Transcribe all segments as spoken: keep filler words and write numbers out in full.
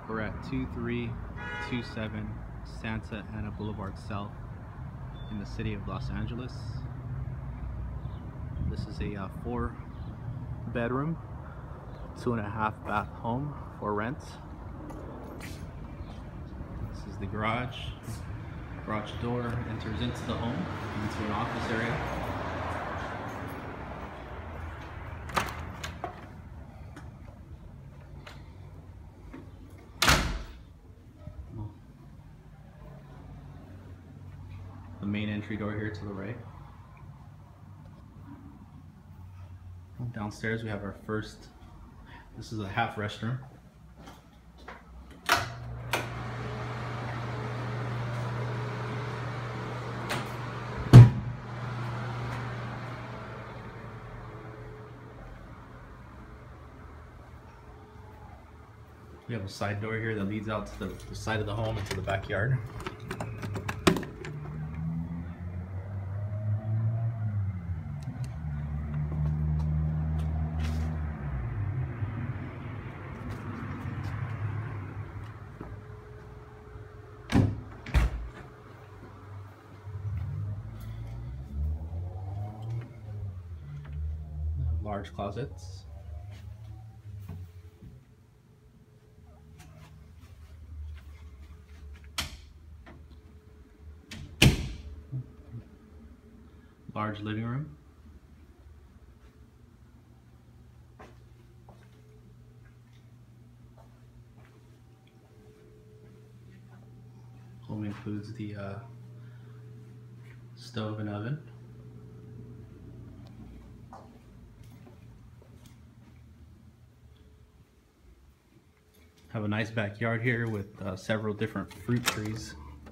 We're at two three two seven Santa Ana Boulevard South in the city of Los Angeles. This is a uh, four bedroom, two and a half bath home for rent. This is the garage. Garage door enters into the home, into an office area. The main entry door here to the right. Downstairs we have our first, this is a half restroom. We have a side door here that leads out to the, the side of the home into the backyard. Large closets. Large living room. Home includes the uh, stove and oven. Have a nice backyard here with uh, several different fruit trees.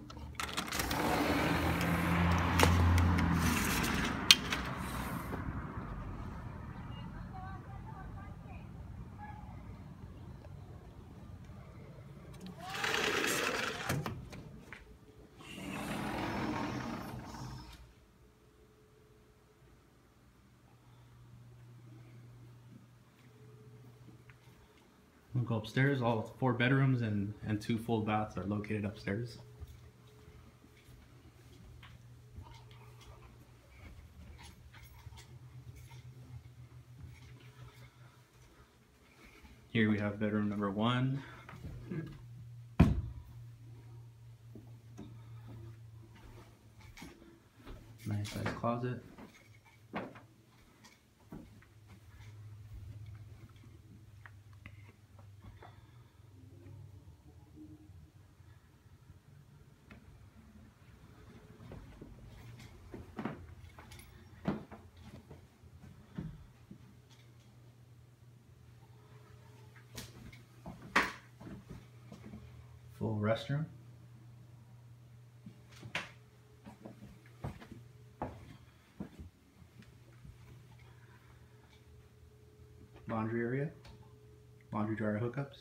We'll go upstairs. All four bedrooms and, and two full baths are located upstairs. Here we have bedroom number one. Nice size closet. Full restroom. Laundry area. Laundry dryer hookups.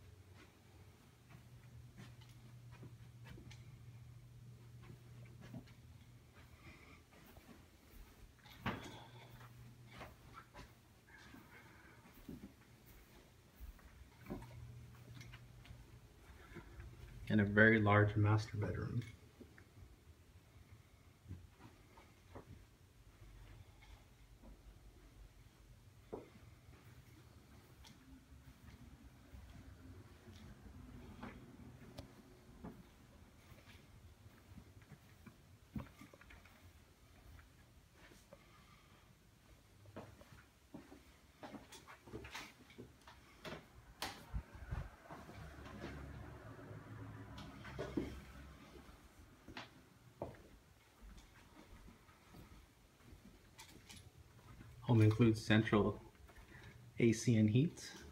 And a very large master bedroom. Home includes central A C and heat.